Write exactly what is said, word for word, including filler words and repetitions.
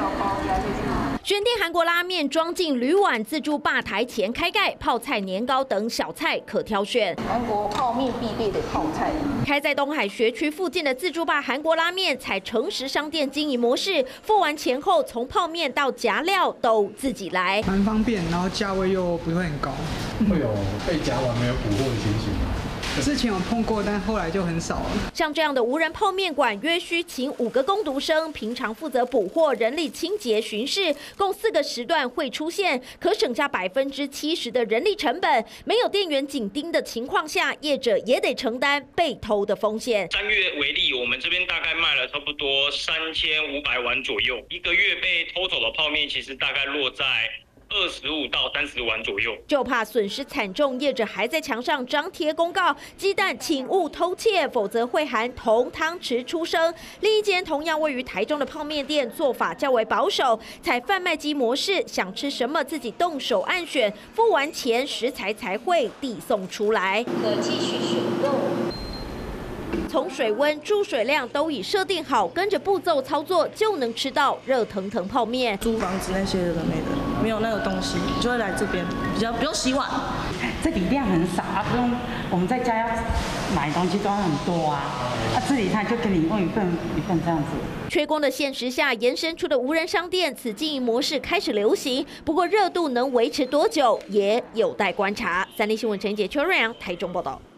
选定韩国拉面装进铝碗，自助吧台前开盖，泡菜、年糕等小菜可挑选。 韩国泡面必备的泡菜。 开在东海学区附近的自助吧韩国拉面，采诚实商店经营模式，付完钱后从泡面到夹料都自己来， 蛮方便，然后价位又不会很高。 会有被夹完没有补货的情形吗？ 之前有碰过，但后来就很少了。 像这样的无人泡面馆，约需请五个工读生，平常负责补货、人力清洁、巡视，共四个时段会出现，可省下百分之七十的人力成本。没有店员紧盯的情况下，业者也得承担被偷的风险。 三月为例，我们这边大概卖了差不多三千五百碗左右，一个月被偷走的泡面其实大概落在二十五到三十碗左右， 就怕损失惨重，业者还在墙上张贴公告：鸡蛋请勿偷窃，否则会含同汤匙出生。另一间同样位于台中的泡面店做法较为保守，采贩卖机模式，想吃什么自己动手按选，付完钱食材才会递送出来。 可继续选购。 从水温、注水量都已设定好，跟着步骤操作就能吃到热腾腾泡面。 租房子那些的没的，没有那个东西，就会来这边，比较不用洗碗。 这里量很少啊，不用我们在家要买东西都很多啊，啊这里他就给你用一份一份这样子。 缺工的现实下，延伸出的无人商店，此经营模式开始流行。不过热度能维持多久，也有待观察。三立新闻陈杰、邱瑞阳台中报道。